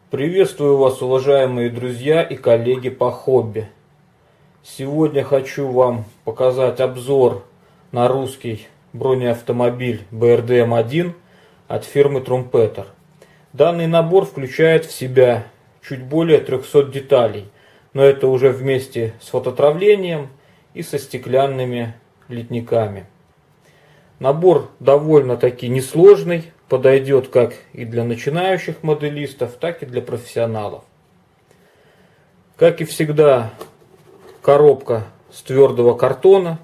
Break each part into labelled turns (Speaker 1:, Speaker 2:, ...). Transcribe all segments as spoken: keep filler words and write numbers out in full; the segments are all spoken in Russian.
Speaker 1: Приветствую вас, уважаемые друзья и коллеги по хобби. Сегодня хочу вам показать обзор на русский бронеавтомобиль бэ эр дэ эм один от фирмы Trumpeter. Данный набор включает в себя чуть более трёхсот деталей, но это уже вместе с фототравлением и со стеклянными литниками. Набор довольно-таки несложный, подойдет как и для начинающих моделистов, так и для профессионалов. Как и всегда, коробка с твердого картона.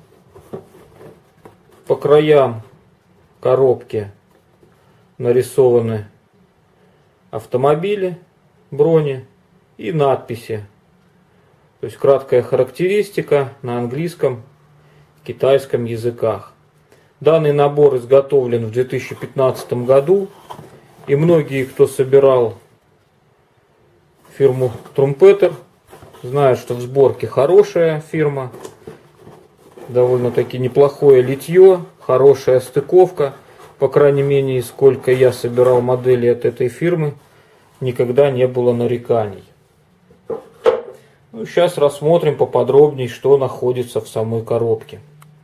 Speaker 1: По краям коробки нарисованы автомобили, брони и надписи. То есть краткая характеристика на английском, китайском языках. Данный набор изготовлен в две тысячи пятнадцатом году, и многие, кто собирал фирму Trumpeter, знают, что в сборке хорошая фирма, довольно-таки неплохое литье, хорошая стыковка. По крайней мере, сколько я собирал модели от этой фирмы, никогда не было нареканий. Ну, сейчас рассмотрим поподробнее, что находится в самой коробке.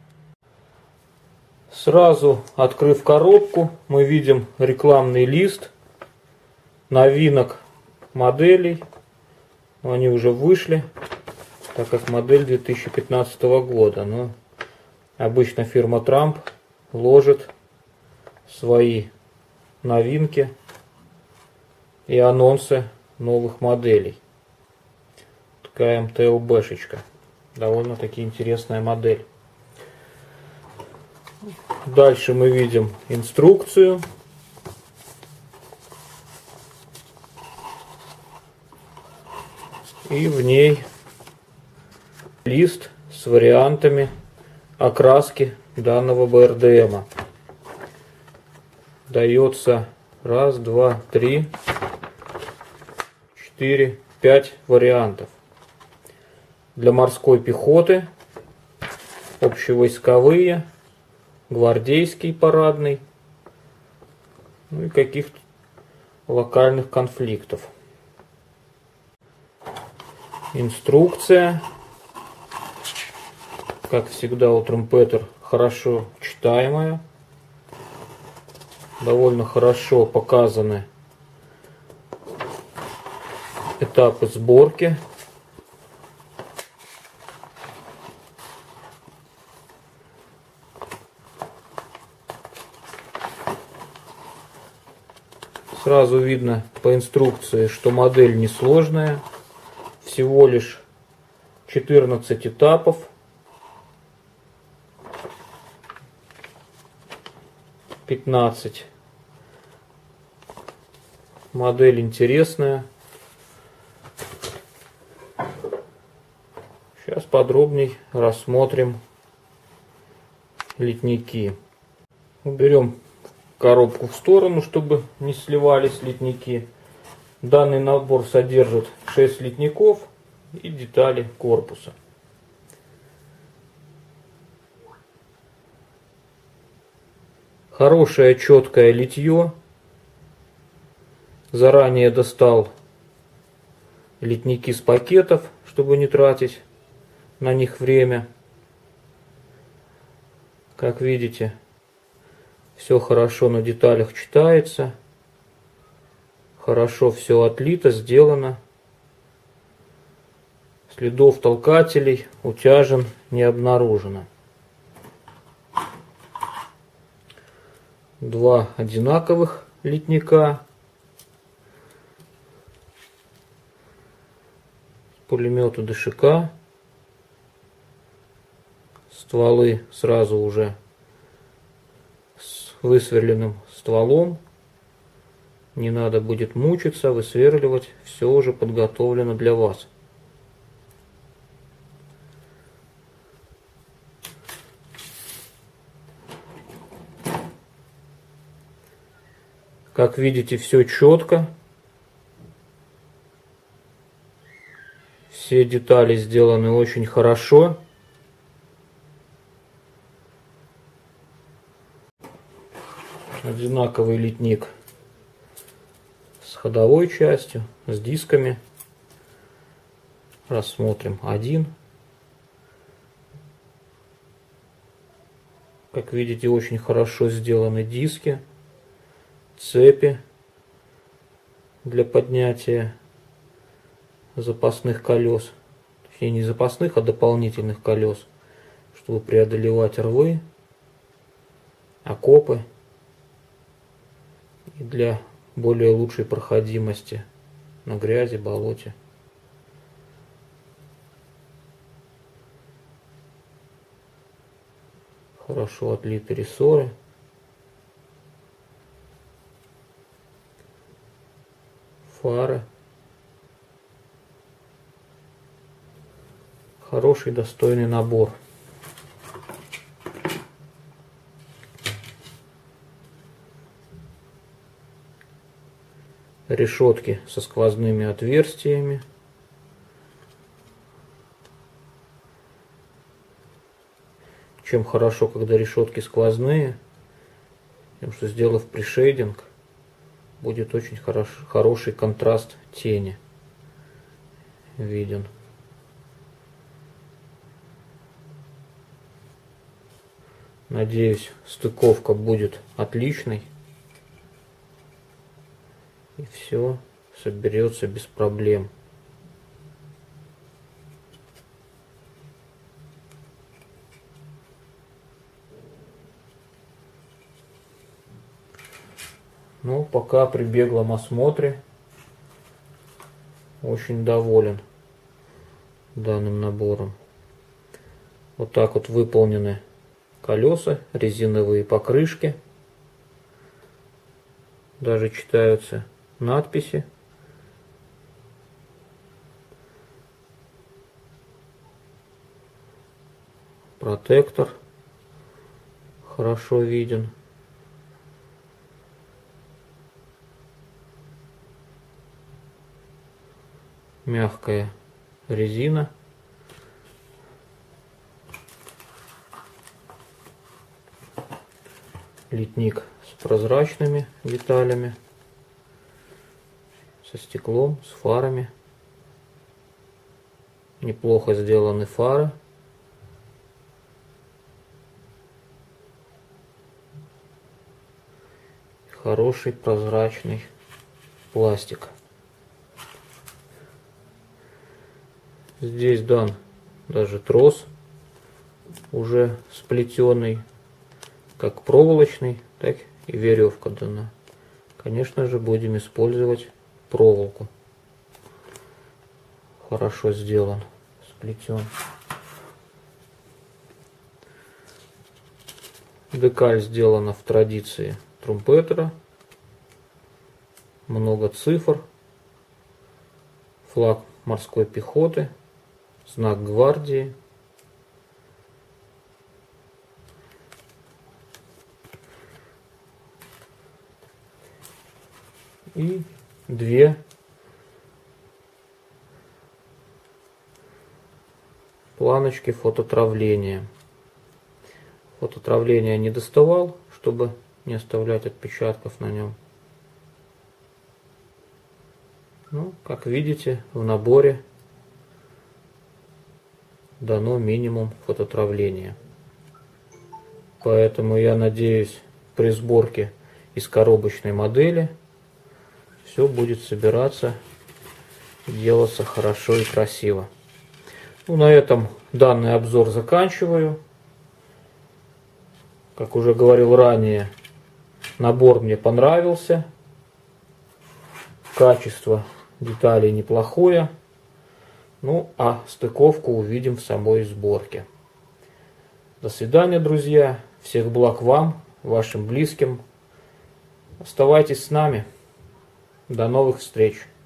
Speaker 1: Сразу открыв коробку, мы видим рекламный лист новинок моделей. Они уже вышли, так как модель две тысячи пятнадцатого года. Но обычно фирма Trump ложит свои новинки и анонсы новых моделей. Такая эм тэ эл бэ-шечка. Довольно-таки интересная модель. Дальше мы видим инструкцию. И в ней лист с вариантами окраски данного бэ эр дэ эма. Дается раз, два, три, четыре, пять вариантов. Для морской пехоты, общевойсковые, гвардейский парадный, ну и каких-то локальных конфликтов. Инструкция, как всегда у Trumpeter, хорошо читаемая, довольно хорошо показаны этапы сборки. Сразу видно по инструкции, что модель несложная, всего лишь четырнадцать этапов. пятнадцать. Модель интересная. Сейчас подробней рассмотрим литники. Уберем коробку в сторону, чтобы не сливались литники. Данный набор содержит шесть литников и детали корпуса. Хорошее четкое литье. Заранее достал литники с пакетов, чтобы не тратить на них время. Как видите, все хорошо на деталях читается. Хорошо все отлито, сделано. Следов толкателей, утяжен не обнаружено. Два одинаковых литника. Пулемета дэ ша ка. Стволы сразу уже с высверленным стволом. Не надо будет мучиться, высверливать. Все уже подготовлено для вас. Как видите, все четко. Все детали сделаны очень хорошо. Одинаковый литник с ходовой частью, с дисками. Рассмотрим один. Как видите, очень хорошо сделаны диски, цепи для поднятия запасных колес. Точнее, не запасных, а дополнительных колес, чтобы преодолевать рвы, окопы и для более лучшей проходимости на грязи, болоте. Хорошо отлиты рессоры. Фары. Хороший, достойный набор. Решетки со сквозными отверстиями. Чем хорошо, когда решетки сквозные, тем что, сделав пришейдинг, будет очень хорош, хороший контраст тени виден. Надеюсь, стыковка будет отличной, и все соберется без проблем. Ну, пока при беглом осмотре очень доволен данным набором. Вот так вот выполнены колеса, резиновые покрышки. Даже читаются надписи. Протектор хорошо виден. Мягкая резина. Литник с прозрачными деталями, со стеклом, с фарами. Неплохо сделаны фары. Хороший прозрачный пластик. Здесь дан даже трос, уже сплетенный, как проволочный, так и веревка дана. Конечно же, будем использовать проволоку. Хорошо сделан, сплетен. Декаль сделана в традиции трумпетера. Много цифр. Флаг морской пехоты. Знак гвардии. И две планочки фототравления. Фототравление не доставал, чтобы не оставлять отпечатков на нем. Ну, как видите, в наборе дано минимум фототравления. Поэтому я надеюсь, при сборке из коробочной модели все будет собираться и делаться хорошо и красиво. Ну, на этом данный обзор заканчиваю. Как уже говорил ранее, набор мне понравился. Качество деталей неплохое. Ну, а стыковку увидим в самой сборке. До свидания, друзья. Всех благ вам, вашим близким. Оставайтесь с нами. До новых встреч.